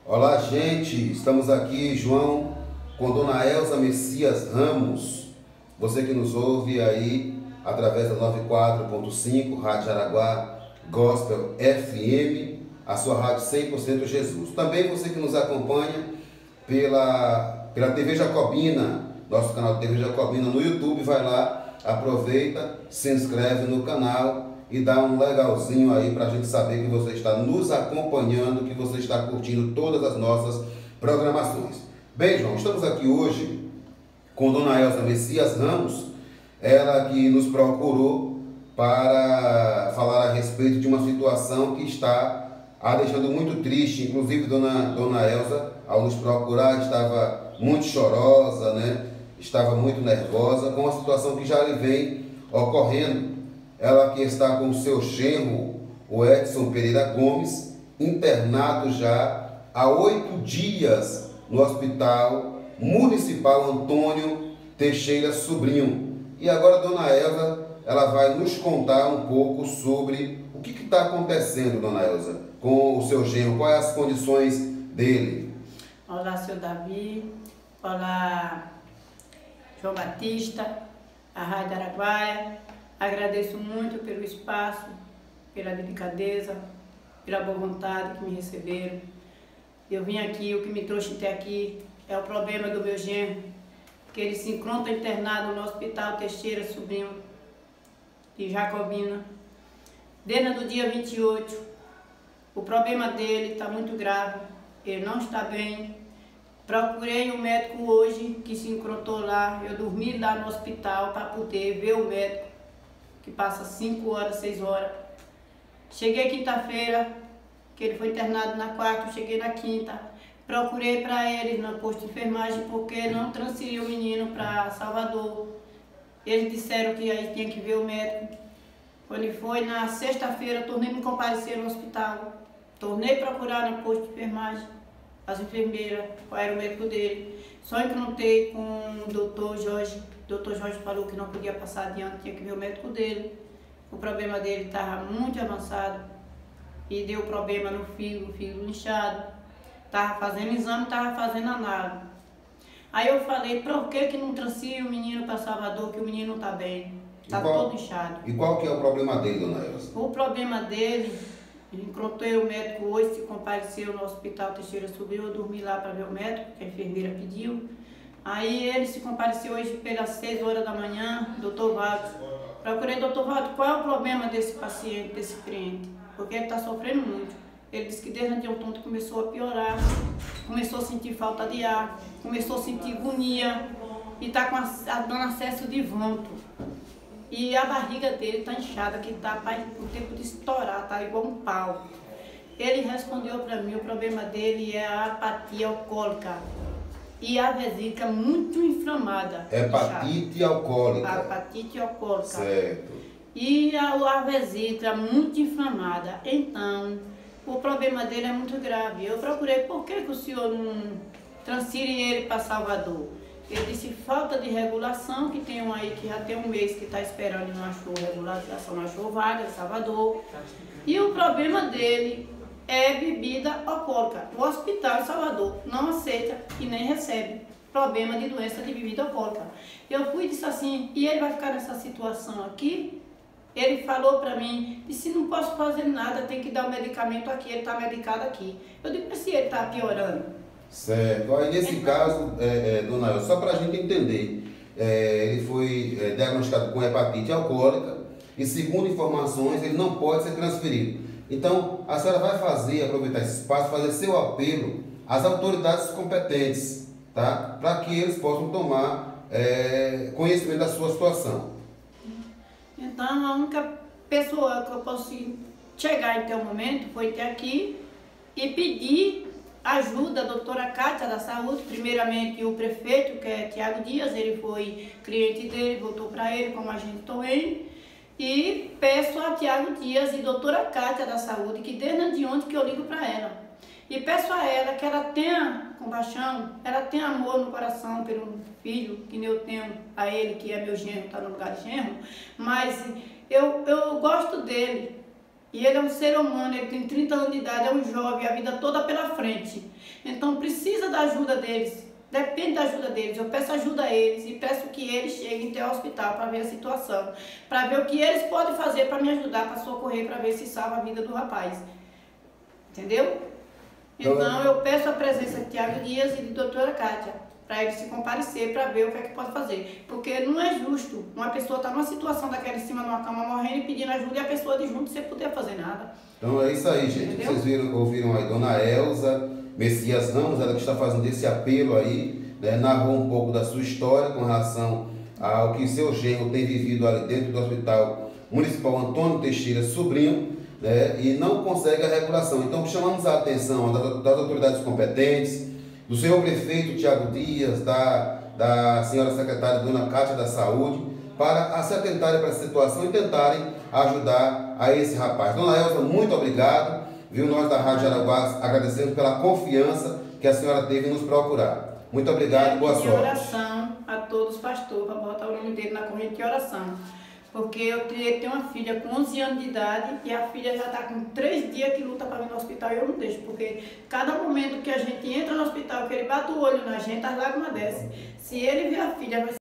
Olá, gente, estamos aqui, João, com Dona Elza Messias Ramos. Você que nos ouve aí através da 94.5, Rádio Araguá Gospel FM, a sua rádio 100% Jesus. Também você que nos acompanha pela TV Jacobina, nosso canal TV Jacobina no YouTube, vai lá, aproveita, se inscreve no canal e dá um legalzinho aí para a gente saber que você está nos acompanhando, que você está curtindo todas as nossas programações. Bem, João, estamos aqui hoje com Dona Elza Messias Ramos, ela que nos procurou para falar a respeito de uma situação que está a deixando muito triste. Inclusive, Dona Elza, ao nos procurar, estava muito chorosa, né? Estava muito nervosa com a situação que já lhe vem ocorrendo. Ela que está com o seu genro, o Edson Pereira Gomes, internado já há 8 dias no Hospital Municipal Antônio Teixeira Sobrinho. E agora a Dona Elza, ela vai nos contar um pouco sobre o que está acontecendo, Dona Elza, com o seu genro, quais as condições dele. Olá, seu Davi. Olá, João Batista, a Rádio Araguaia. Agradeço muito pelo espaço, pela delicadeza, pela boa vontade que me receberam. Eu vim aqui, o que me trouxe até aqui é o problema do meu genro, que ele se encontra internado no Hospital Teixeira Sobrinho de Jacobina. Desde o dia 28, o problema dele está muito grave, ele não está bem. Procurei o médico hoje, que se encontrou lá, eu dormi lá no hospital para poder ver o médico, que passa 5 horas, 6 horas. Cheguei quinta-feira, que ele foi internado na quarta, eu cheguei na quinta. Procurei para ele no posto de enfermagem, porque não transferiu o menino para Salvador. Eles disseram que aí tinha que ver o médico. Quando foi na sexta-feira, tornei me comparecer no hospital. Tornei procurar no posto de enfermagem, as enfermeiras, qual era o médico dele. Só encontrei com o doutor Jorge. O doutor Jorge falou que não podia passar adiante, tinha que ver o médico dele. O problema dele estava muito avançado e deu problema no fígado inchado. Estava fazendo exame, estava fazendo análise. Aí eu falei, por que não transfere o menino para Salvador, que o menino não está bem, está todo inchado. E qual que é o problema dele, Dona Elza? O problema dele, encontrei o médico hoje, se compareceu no Hospital Teixeira Sobrinho, eu dormi lá para ver o médico, que a enfermeira pediu. Aí ele se compareceu hoje pelas 6 horas da manhã, doutor Valdo. Procurei, doutor Valdo, qual é o problema desse paciente, desse cliente? Porque ele está sofrendo muito. Ele disse que desde ontem começou a piorar, começou a sentir falta de ar, começou a sentir agonia e está dando acesso de vômito. E a barriga dele está inchada, que está no tempo de estourar, está igual um pau. Ele respondeu para mim, o problema dele é a apatia alcoólica. E a vesícula muito inflamada. Hepatite alcoólica. A hepatite alcoólica. Certo. E a vesícula muito inflamada. Então, o problema dele é muito grave. Eu procurei, por que o senhor não transfere ele para Salvador? Ele disse, falta de regulação, que tem um aí que já tem um mês que está esperando e não achou regulação, não achou vaga em Salvador. E o problema dele é bebida alcoólica. O hospital em Salvador não aceita e nem recebe problema de doença de bebida alcoólica. Eu fui e disse assim, e ele vai ficar nessa situação aqui? Ele falou para mim, disse, não posso fazer nada, tem que dar o medicamento aqui, ele está medicado aqui. Eu digo, mas se ele está piorando? Certo. Aí nesse caso, Dona Elza, só para a gente entender, ele foi diagnosticado com hepatite alcoólica e, segundo informações, ele não pode ser transferido. Então, a senhora vai aproveitar esse espaço, fazer seu apelo às autoridades competentes, tá? Para que eles possam tomar conhecimento da sua situação. Então, a única pessoa que eu posso chegar em um momento foi ter aqui e pedir ajuda à doutora Cátia da Saúde, primeiramente o prefeito, que é Tiago Dias, ele foi cliente dele, voltou para ele, como a gente também. E peço a Tiago Dias e doutora Cátia da Saúde, que desde ontem que eu ligo para ela. E peço a ela que ela tenha compaixão, ela tenha amor no coração pelo filho, que eu tenho a ele, que é meu genro, está no lugar de genro. Mas eu gosto dele. E ele é um ser humano, ele tem 30 anos de idade, é um jovem, a vida toda pela frente. Então precisa da ajuda deles, depende da ajuda deles. Eu peço ajuda a eles e peço que eles cheguem até o hospital para ver a situação, para ver o que eles podem fazer para me ajudar, para socorrer, para ver se salva a vida do rapaz. Entendeu? Então eu peço a presença de Tiago Dias e de doutora Kátia, para eles se comparecer, para ver o que é que pode fazer. Porque não é justo uma pessoa estar numa situação daquela em cima de uma cama morrendo e pedindo ajuda e a pessoa de junto sem poder fazer nada. Então é isso aí, gente. Entendeu? Vocês ouviram aí Dona Elza Messias Ramos, ela que está fazendo esse apelo aí, né, narrou um pouco da sua história com relação ao que seu genro tem vivido ali dentro do Hospital Municipal Antônio Teixeira Sobrinho, né, e não consegue a regulação. Então chamamos a atenção das autoridades competentes, do senhor prefeito Tiago Dias, da senhora secretária Dona Kátia da Saúde, para se atentarem para essa situação e tentarem ajudar a esse rapaz. Dona Elza, muito obrigado. Viu? Nós da Rádio Araguá agradecemos pela confiança que a senhora teve em nos procurar. Muito obrigado, boa sorte. Oração a todos os pastores, para botar o nome dele na corrente de oração. Porque eu tenho uma filha com 11 anos de idade e a filha já está com 3 dias que luta para vir no hospital e eu não deixo. Porque cada momento que a gente entra no hospital, que ele bate o olho na gente, as lágrimas descem. Se ele ver a filha, vai